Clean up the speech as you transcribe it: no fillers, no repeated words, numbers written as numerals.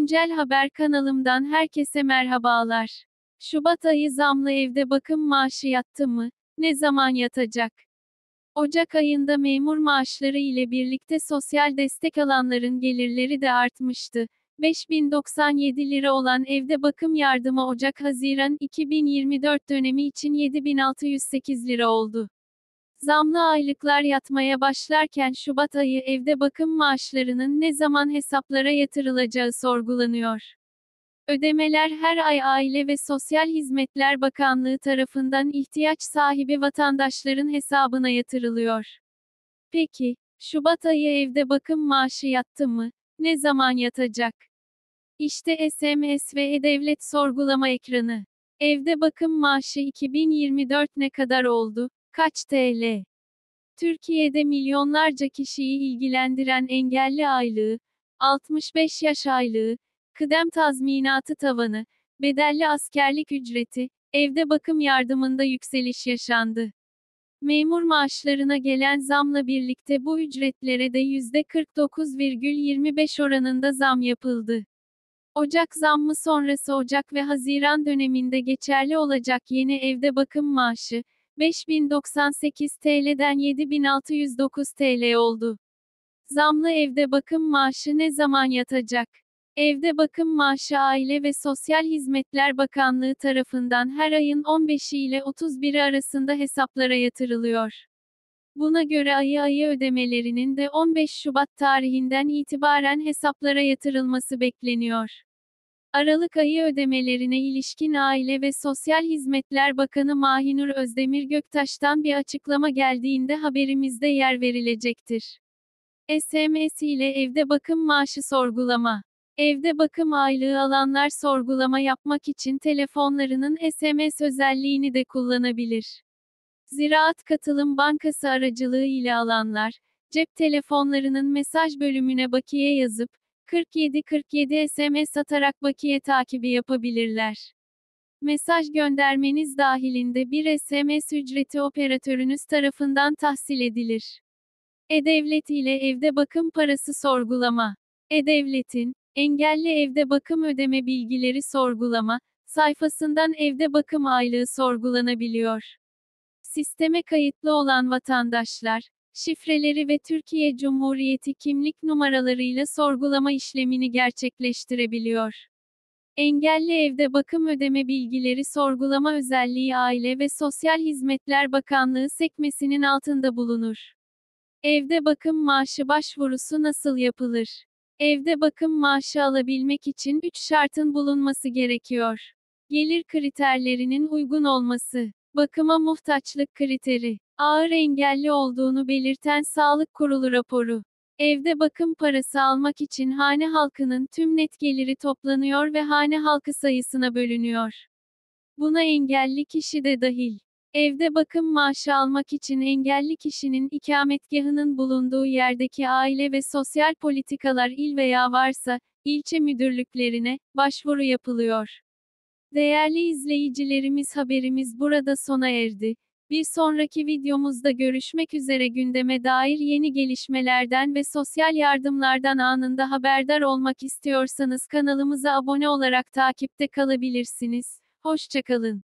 Güncel Haber kanalımdan herkese merhabalar. Şubat ayı zamlı evde bakım maaşı yattı mı? Ne zaman yatacak? Ocak ayında memur maaşları ile birlikte sosyal destek alanların gelirleri de artmıştı. 5.097 lira olan evde bakım yardımı Ocak-Haziran 2024 dönemi için 7.608 lira oldu. Zamlı aylıklar yatmaya başlarken Şubat ayı evde bakım maaşlarının ne zaman hesaplara yatırılacağı sorgulanıyor. Ödemeler her ay Aile ve Sosyal Hizmetler Bakanlığı tarafından ihtiyaç sahibi vatandaşların hesabına yatırılıyor. Peki, Şubat ayı evde bakım maaşı yattı mı? Ne zaman yatacak? İşte SMS ve E-Devlet sorgulama ekranı. Evde bakım maaşı 2024 ne kadar oldu? Kaç TL? Türkiye'de milyonlarca kişiyi ilgilendiren engelli aylığı, 65 yaş aylığı, kıdem tazminatı tavanı, bedelli askerlik ücreti, evde bakım yardımında yükseliş yaşandı. Memur maaşlarına gelen zamla birlikte bu ücretlere de %49,25 oranında zam yapıldı. Ocak zammı sonrası Ocak ve Haziran döneminde geçerli olacak yeni evde bakım maaşı, 5.098 TL'den 7.609 TL oldu. Zamlı evde bakım maaşı ne zaman yatacak? Evde bakım maaşı Aile ve Sosyal Hizmetler Bakanlığı tarafından her ayın 15'i ile 31'i arasında hesaplara yatırılıyor. Buna göre ayı ödemelerinin de 15 Şubat tarihinden itibaren hesaplara yatırılması bekleniyor. Aralık ayı ödemelerine ilişkin Aile ve Sosyal Hizmetler Bakanı Mahinur Özdemir Göktaş'tan bir açıklama geldiğinde haberimizde yer verilecektir. SMS ile evde bakım maaşı sorgulama. Evde bakım aylığı alanlar sorgulama yapmak için telefonlarının SMS özelliğini de kullanabilir. Ziraat Katılım Bankası aracılığı ile alanlar, cep telefonlarının mesaj bölümüne bakiye yazıp, 4747 SMS atarak bakiye takibi yapabilirler. Mesaj göndermeniz dahilinde bir SMS ücreti operatörünüz tarafından tahsil edilir. E-Devlet ile evde bakım parası sorgulama. E-Devlet'in, engelli evde bakım ödeme bilgileri sorgulama, sayfasından evde bakım aylığı sorgulanabiliyor. Sisteme kayıtlı olan vatandaşlar, şifreleri ve Türkiye Cumhuriyeti kimlik numaralarıyla sorgulama işlemini gerçekleştirebiliyor. Engelli evde bakım ödeme bilgileri sorgulama özelliği Aile ve Sosyal Hizmetler Bakanlığı sekmesinin altında bulunur. Evde bakım maaşı başvurusu nasıl yapılır? Evde bakım maaşı alabilmek için 3 şartın bulunması gerekiyor. Gelir kriterlerinin uygun olması. Bakıma muhtaçlık kriteri. Ağır engelli olduğunu belirten Sağlık Kurulu raporu. Evde bakım parası almak için hane halkının tüm net geliri toplanıyor ve hane halkı sayısına bölünüyor. Buna engelli kişi de dahil. Evde bakım maaşı almak için engelli kişinin ikametgahının bulunduğu yerdeki Aile ve Sosyal Politikalar il veya varsa, ilçe müdürlüklerine, başvuru yapılıyor. Değerli izleyicilerimiz, haberimiz burada sona erdi. Bir sonraki videomuzda görüşmek üzere. Gündeme dair yeni gelişmelerden ve sosyal yardımlardan anında haberdar olmak istiyorsanız kanalımıza abone olarak takipte kalabilirsiniz. Hoşça kalın.